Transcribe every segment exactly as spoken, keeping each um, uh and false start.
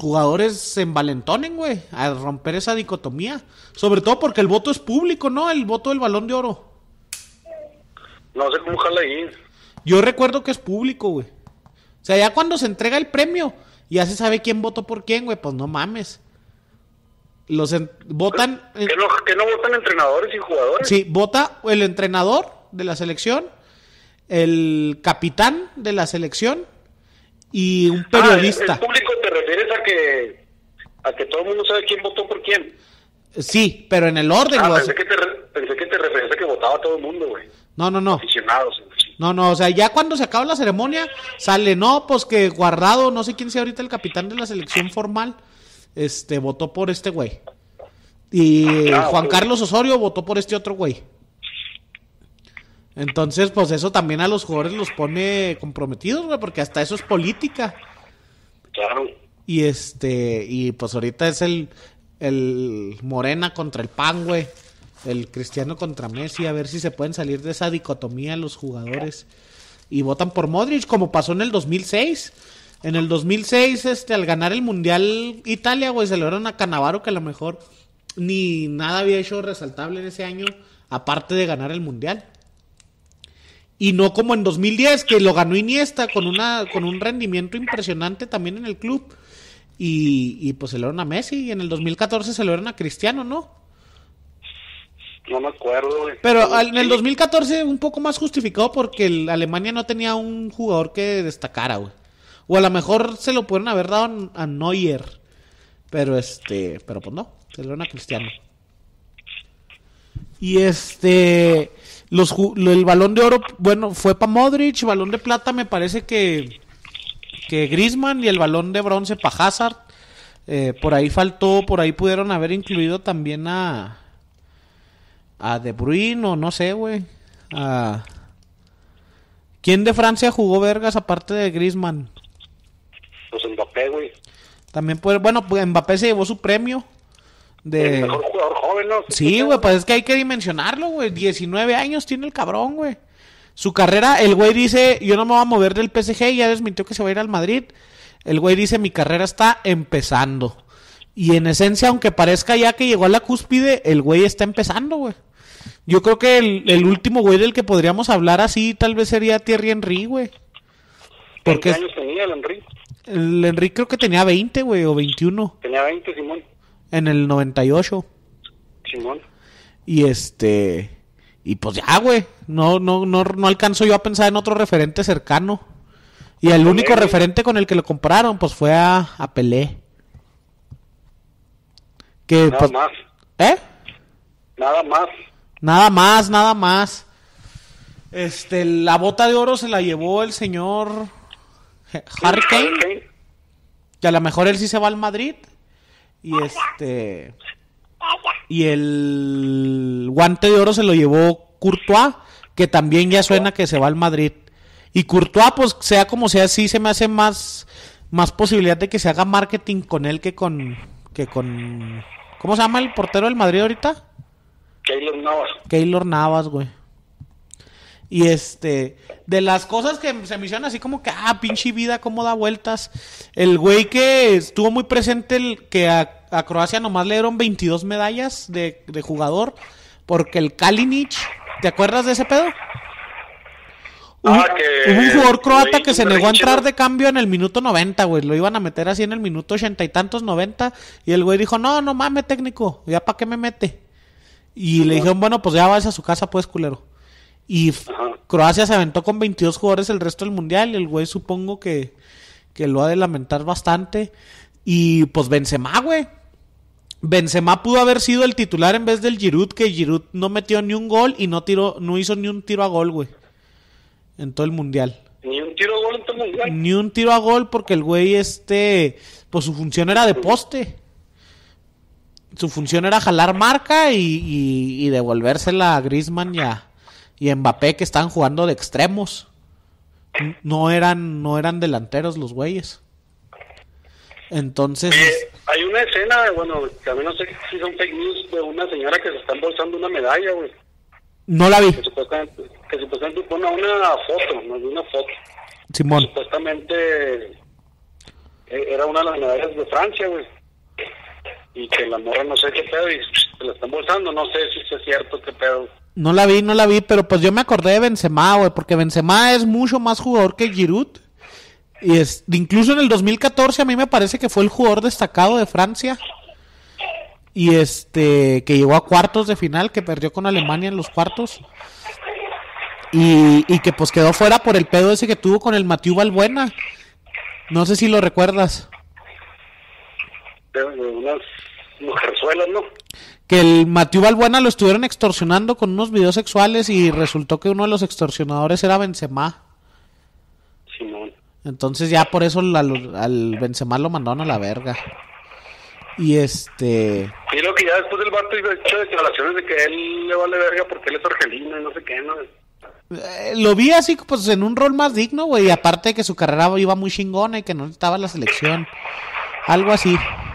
jugadores se envalentonen, güey, a romper esa dicotomía. Sobre todo porque el voto es público, ¿no? El voto del Balón de Oro. No sé cómo jala ahí. Yo recuerdo que es público, güey. O sea, ya cuando se entrega el premio, ya se sabe quién votó por quién, güey. Pues no mames. Los en- votan... ¿Que no, que no votan entrenadores y jugadores? Sí, vota el entrenador de la selección, el capitán de la selección y un periodista. Ah, ¿el público te refieres a que a que todo el mundo sabe quién votó por quién? Sí, pero en el orden. Ah, güey. pensé que, te, re- pensé que te referías a que votaba todo el mundo, güey. No, no, no. Aficionados. No, no, o sea, ya cuando se acaba la ceremonia, sale, no, pues que Guardado, no sé quién sea ahorita el capitán de la selección formal, este, votó por este güey. Y Ah, Juan ok. Carlos Osorio votó por este otro güey. Entonces, pues eso también a los jugadores los pone comprometidos, güey, porque hasta eso es política. Claro. Y este, y pues ahorita es el, el Morena contra el P A N, güey. El Cristiano contra Messi, a ver si se pueden salir de esa dicotomía los jugadores. Y votan por Modric, como pasó en el dos mil seis. En el dos mil seis, este, al ganar el Mundial Italia, güey, se celebraron a Cannavaro, que a lo mejor ni nada había hecho resaltable en ese año, aparte de ganar el Mundial. Y no como en dos mil diez, que lo ganó Iniesta con una con un rendimiento impresionante también en el club. Y, y pues celebraron a Messi. Y en el dos mil catorce celebraron a Cristiano, ¿no? No me acuerdo, güey. Pero al- en el Sí. dos mil catorce un poco más justificado porque el Alemania no tenía un jugador que destacara, güey. O a lo mejor se lo pudieron haber dado a Neuer. Pero este, pero pues no, celebraron a Cristiano. Y este, los ju- lo- el Balón de Oro, bueno, fue para Modric. Balón de Plata me parece que que Griezmann, y el Balón de Bronce para Hazard. Eh, por ahí faltó, por ahí pudieron haber incluido también a a De Bruyne o no sé, güey. A... ¿Quién de Francia jugó vergas aparte de Griezmann? Pues Mbappé, güey. También puede, bueno, pues Mbappé se llevó su premio de El mejor jugador joven, ¿no? Sí, güey, pues es que hay que dimensionarlo, güey. diecinueve años tiene el cabrón, güey. Su carrera, el güey dice, yo no me voy a mover del P S G, y ya desmintió que se va a ir al Madrid. El güey dice, mi carrera está empezando. Y en esencia, aunque parezca ya que llegó a la cúspide, el güey está empezando, güey. Yo creo que el, el último güey del que podríamos hablar así tal vez sería Thierry Henry, güey. Porque ¿Cuántos años tenía el Henry? el Henry creo que tenía veinte, güey, o veintiuno. Tenía veinte, Simón. En el noventa y ocho. Simón. Y este... Y pues ya, güey. No, no, no, no alcanzo yo a pensar en otro referente cercano. Y el único Pelé. referente con el que lo compararon, pues fue a, a Pelé. Que, Nada pues, más. ¿eh? Nada más. Nada más, nada más. Este, la bota de oro se la llevó el señor Harry Kane, Kane. que a lo mejor él sí se va al Madrid. Y este... Y el guante de oro se lo llevó Courtois, que también ya suena que se va al Madrid. Y Courtois, pues sea como sea, sí se me hace más, más posibilidad de que se haga marketing con él que con, que con... ¿Cómo se llama el portero del Madrid ahorita? Keylor Navas. Keylor Navas, güey. Y este, de las cosas que se me hicieron así como que, ah, pinche vida, cómo da vueltas. El güey que estuvo muy presente, el que a, a Croacia nomás le dieron veintidós medallas de, de jugador, porque el Kalinic, ¿te acuerdas de ese pedo? Hubo, Ah, que- hubo un jugador croata güey, que se un negó a berrinche, entrar ¿no? de cambio en el minuto noventa, güey. Lo iban a meter así en el minuto ochenta y tantos, noventa. Y el güey dijo, no, no mames, técnico, ¿ya para qué me mete? Y le dijeron, bueno, pues ya vas a su casa, pues, culero. Y f- Ajá. Croacia se aventó con veintidós jugadores el resto del mundial. Y el güey supongo que, que lo ha de lamentar bastante. Y pues Benzema, güey. Benzema pudo haber sido el titular en vez del Giroud, que Giroud no metió ni un gol y no tiró, no hizo ni un tiro a gol, güey. En todo el mundial. Ni un tiro de gol en todo el mundial. Ni un tiro a gol porque el güey este, pues su función era de poste. Su función era jalar marca y, y, y devolvérsela a Griezmann y a, y a Mbappé, que estaban jugando de extremos. No eran, no eran delanteros los güeyes. Entonces, Eh, hay una escena, bueno, también no sé si son fake news, de una señora que se está embolsando una medalla, güey. no la vi, Que supuestamente, que supuestamente pone una foto, no una foto. Simón. Supuestamente era una de las medallas de Francia, güey. Y que la morra no sé qué pedo y se la están bolsando, no sé si es cierto qué pedo. No la vi, no la vi, pero pues yo me acordé de Benzema, güey, porque Benzema es mucho más jugador que Giroud. Y es, incluso en el dos mil catorce a mí me parece que fue el jugador destacado de Francia. Y este, que llegó a cuartos de final, que perdió con Alemania en los cuartos. Y, y que pues quedó fuera por el pedo ese que tuvo con el Mathieu Valbuena. No sé si lo recuerdas. De, de unas mujerzuelas, ¿no? Que el Mathieu Valbuena lo estuvieron extorsionando con unos videos sexuales y resultó que uno de los extorsionadores era Benzema. Simón. Entonces ya por eso al, al Benzema lo mandaron a la verga. Y este... Y lo que ya después del vato iba hecho declaraciones de que él le vale verga porque él es argelino y no sé qué, ¿no? Eh, lo vi así pues en un rol más digno, güey. Y aparte de que su carrera iba muy chingona y que no necesitaba la selección. Algo así.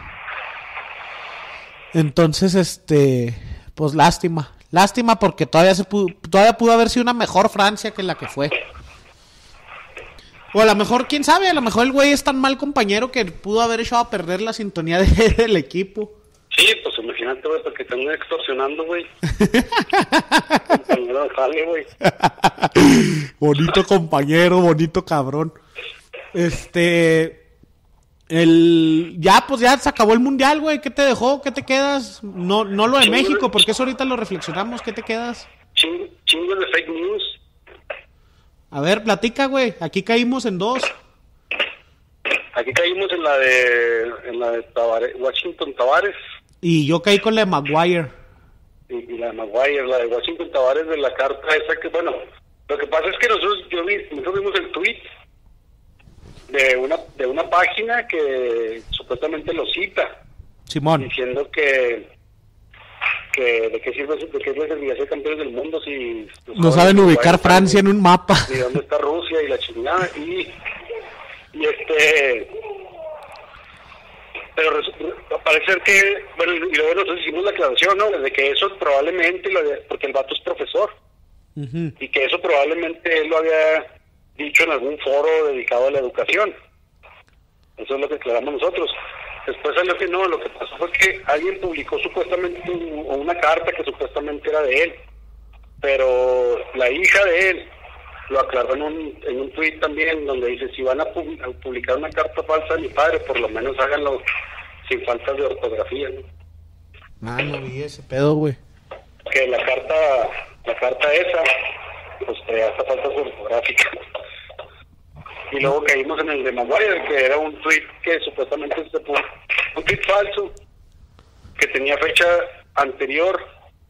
Entonces, este, pues lástima, lástima porque todavía se pudo, todavía pudo haber sido una mejor Francia que la que fue. O a lo mejor, quién sabe, a lo mejor el güey es tan mal compañero que pudo haber echado a perder la sintonía de, del equipo. Sí, pues imagínate, güey, porque te andan extorsionando, güey. Compañero de jale, güey. Bonito compañero, bonito cabrón. Este... El ya pues ya se acabó el mundial, güey. ¿Qué te dejó? ¿Qué te quedas? No no lo de Chingo México, de... porque eso ahorita lo reflexionamos. ¿Qué te quedas? Chingo, chingo de fake news. A ver, platica, güey. Aquí caímos en dos. Aquí caímos en la de en la de Tavares, Washington Tavares. Y yo caí con la de Maguire. Y, y la de Maguire, la de Washington Tavares de la carta esa que, bueno, lo que pasa es que nosotros, yo vi, nosotros vimos el tweet de una de una página que supuestamente lo cita, Simón, diciendo que que de qué sirve de qué les serviría ser campeones del mundo si no saben ubicar Francia en un mapa, y dónde está Rusia y la chingada y y este pero parece ser que bueno y luego nosotros hicimos la aclaración, ¿no? De que eso probablemente lo había, porque el vato es profesor uh-huh. Y que eso probablemente él lo había dicho en algún foro dedicado a la educación. Eso es lo que aclaramos nosotros. Después salió que no, lo que pasó fue que alguien publicó supuestamente un, una carta que supuestamente era de él, pero la hija de él lo aclaró en un en un tuit también, donde dice, si van a, pub- a publicar una carta falsa de mi padre, por lo menos háganlo sin faltas de ortografía, ¿no? Ah, no vi ese pedo, güey. Que la carta, la carta esa, pues te hace faltas ortográficas. Y luego caímos en el de Maguire, que era un tweet que supuestamente se puso, un tweet falso, que tenía fecha anterior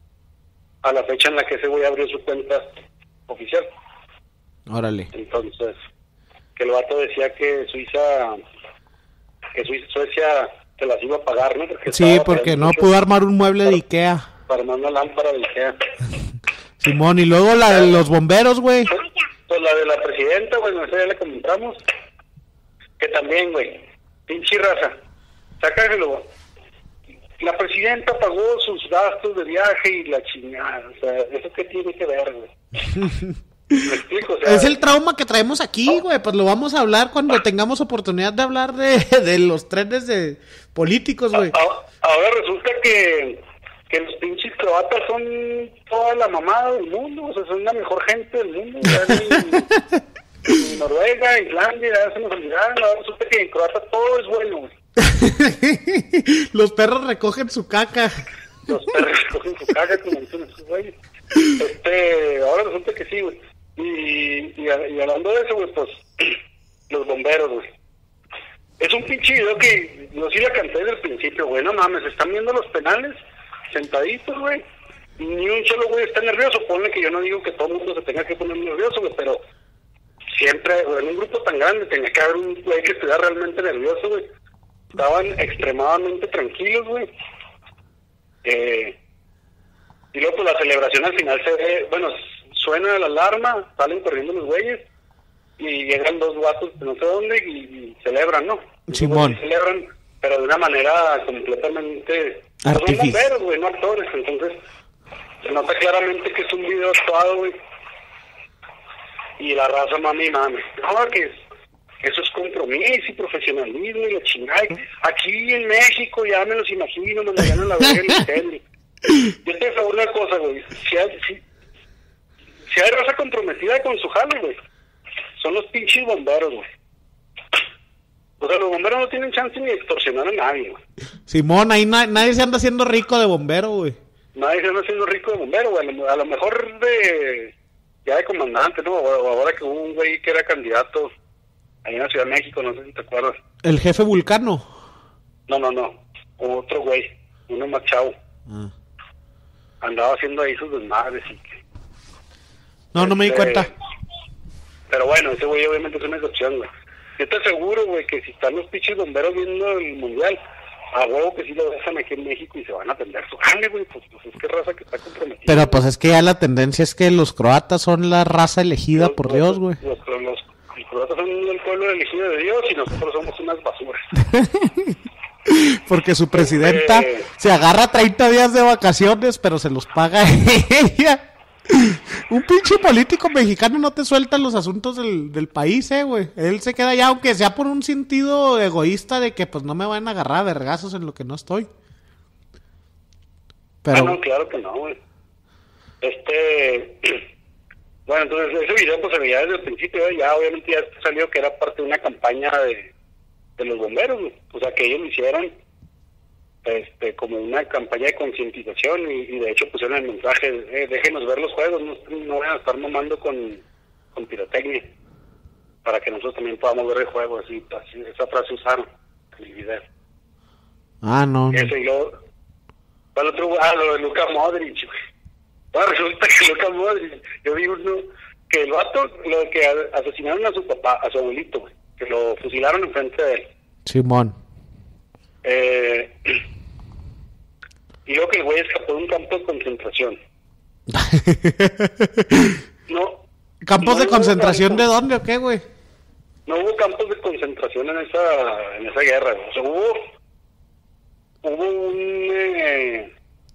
a la fecha en la que ese güey abrió su cuenta oficial. Órale. Entonces, que el vato decía que Suiza, que Suiza, Suecia se las iba a pagar, ¿no? Porque sí, porque no pudo armar un mueble para, de Ikea. Para armar una lámpara de Ikea. Simón, y luego la de los bomberos, güey. Pues, pues la de la presidenta, güey, no sé, ya le comentamos. Que también, güey, pinche raza, sácalo. La presidenta pagó sus gastos de viaje y la chingada, o sea, ¿eso qué tiene que ver, güey? ¿Me explico? O sea, es el trauma que traemos aquí, güey, pues lo vamos a hablar cuando tengamos oportunidad de hablar de, de los trenes de políticos, güey. Ahora resulta que, que los pinches croatas son toda la mamada del mundo, o sea, son la mejor gente del mundo. En, en Noruega, Islandia, ya se nos olvidaron, ahora resulta que en croata todo es bueno, güey. Los perros recogen su caca. Los perros recogen su caca, como dicen esos güeyes. Este, ahora resulta que sí, güey. Y, y, y hablando de eso, güey, pues, los bomberos, güey. Es un pinche video que no sí la canté desde el principio, güey. No mames, están viendo los penales sentaditos, güey. Ni un solo güey está nervioso. Ponle que yo no digo que todo el mundo se tenga que poner nervioso, güey, pero siempre, güey, en un grupo tan grande tenía que haber un güey que estuviera realmente nervioso, güey. Estaban extremadamente tranquilos, güey. Eh, y luego, pues, la celebración al final se ve, bueno, suena la alarma, salen corriendo los güeyes y llegan dos vatos de no sé dónde y, y celebran, ¿no? Simón. Y celebran, pero de una manera completamente... Pues son bomberos, güey, no actores, entonces se nota claramente que es un video actuado, güey. Y la raza, mami, mami. No, que Eso es compromiso y profesionalismo y la chingada. Aquí en México ya me los imagino, me mandarían a la verga el incendio. Yo te aseguro una cosa, güey. Si hay, si, si hay raza comprometida con su jale, güey, son los pinches bomberos, güey. O sea, los bomberos no tienen chance ni de extorsionar a nadie, güey. Simón, ahí na- nadie se anda haciendo rico de bombero, güey. Nadie se anda haciendo rico de bombero, güey. A lo, a lo mejor de... ya de comandante, ¿no? O ahora que hubo un güey que era candidato ahí en la Ciudad de México, no sé si te acuerdas. El jefe Vulcano. No, no, no. Otro güey, uno más chavo. Ah. Andaba haciendo ahí sus desmadres y... No, no me di Este, cuenta. Pero bueno, ese güey obviamente es una excepción, güey. Yo te aseguro, güey, que si están los pinches bomberos viendo el mundial, a huevo que sí lo dejan aquí en México y se van a atender su jale, güey. Pues, pues es que raza que está comprometida. Pero pues es que ya la tendencia es que los croatas son la raza elegida Los- por los- Dios, güey. Los, los, los, los croatas son el pueblo elegido de Dios y nosotros somos unas basuras. Porque su presidenta Este- se agarra treinta días de vacaciones, pero se los paga ella. Un pinche político mexicano no te suelta los asuntos del, del país, eh, güey. Él se queda allá, aunque sea por un sentido egoísta de que pues no me van a agarrar a vergazos en lo que no estoy. Pero... Ah, no, claro que no, güey. Este... Bueno, entonces ese video pues se veía desde el principio, ¿eh? Ya obviamente ya salió que era parte de una campaña de, de los bomberos, güey. O sea, que ellos lo hicieron este, como una campaña de concientización y, y de hecho pusieron el mensaje, eh, déjenos ver los juegos, no, no vayan a estar mamando con, con pirotecnia, para que nosotros también podamos ver el juego, así, así esa frase usaron en el video. Ah, no. no. Ese y luego, ¿cuál otro? Ah, lo de Luka Modric, güey. Bueno, resulta que Luka Modric, yo vi uno, que el vato, lo que a- asesinaron a su papá, a su abuelito, güey, que lo fusilaron enfrente de él. Simón. Eh, y luego que el güey escapó de un campo de concentración. No. ¿Campos no de hubo concentración campos- de dónde o qué, güey? No hubo campos de concentración en esa en esa guerra, güey. O sea, hubo hubo un eh,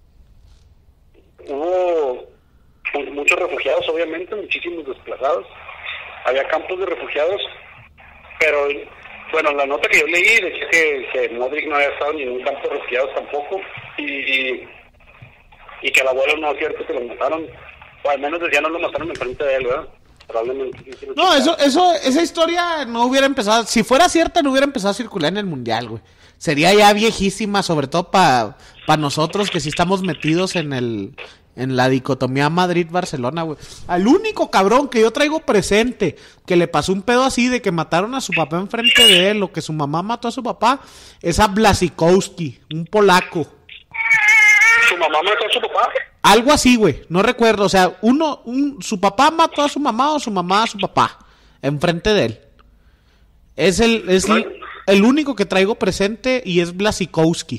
hubo pues, muchos refugiados, obviamente, muchísimos desplazados. Había campos de refugiados, pero bueno, la nota que yo leí decía que, que Modric no había estado ni en un campo de refugiados tampoco, y, y que al abuelo no es cierto que lo mataron, o al menos decía no lo mataron enfrente de él, ¿verdad? Probablemente sí se lo No, eso, chingaron. eso, esa historia no hubiera empezado, si fuera cierta no hubiera empezado a circular en el mundial, güey. Sería ya viejísima, sobre todo para pa nosotros que sí estamos metidos en el, en la dicotomía Madrid-Barcelona, güey. Al único cabrón que yo traigo presente, que le pasó un pedo así de que mataron a su papá enfrente de él, o que su mamá mató a su papá, es a Błasikowski, un polaco. ¿Su mamá mató a su papá? Algo así, güey, no recuerdo, o sea, uno, un, su papá mató a su mamá o su mamá a su papá, enfrente de él. Es el, es el, el único que traigo presente y es Błasikowski.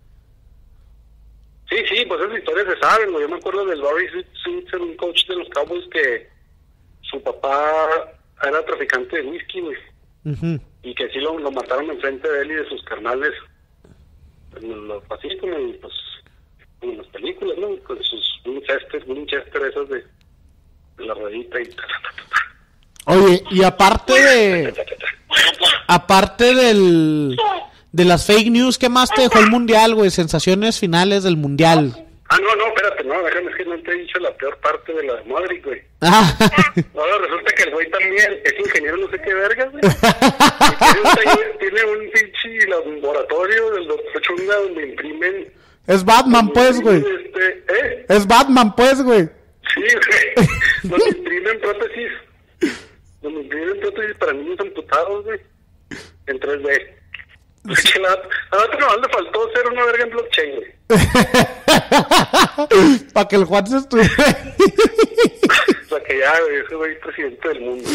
Sí, sí, pues esas historias se saben, güey. Yo me acuerdo del Barry Switzer, un coach de los Cowboys, que su papá era traficante de whisky, güey. Uh-huh. Y que sí lo, lo mataron enfrente de él y de sus carnales. Lo, así como, pues, como en las películas, ¿no? Con sus Winchester, Winchester esas de, de la ruedita y... Oye, y aparte de... Aparte del... De las fake news, ¿qué más te dejó el mundial, güey? Sensaciones finales del mundial. Ah, no, no, espérate, no, déjame, es que no te he dicho la peor parte de la de Modric, güey. Ah, Ahora resulta que el güey también es ingeniero no sé qué vergas, güey. Y tiene un taller- tiene un pinche laboratorio del doctor Chunga donde imprimen... es Batman, pues, güey. Este, ¿eh? Es Batman, pues, güey. Sí, güey. Donde imprimen prótesis. Donde imprimen prótesis para niños amputados, güey. En tres D. Es que la, a otro no le faltó ser una verga en blockchain, güey. Para que el Juan se estuviera. O sea que ya, güey, ese güey es presidente del mundo.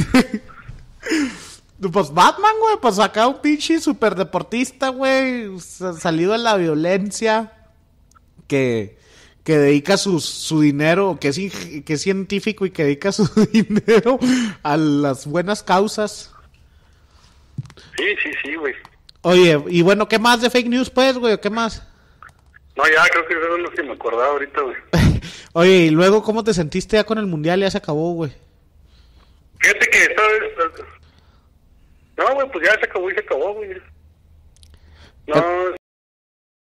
Pues Batman, güey, pues acá un pinche super deportista, güey, salido de la violencia, que, que dedica su, su dinero, que es, ing- que es científico y que dedica su dinero a las buenas causas. Sí, sí, sí, güey. Oye, y bueno, ¿qué más de fake news, pues, güey? ¿Qué más? No, ya, creo que eso es lo que me acordaba ahorita, güey. Oye, y luego, ¿cómo te sentiste ya con el mundial? Ya se acabó, güey. Fíjate que esta vez... No, güey, pues ya se acabó y se acabó, güey. No,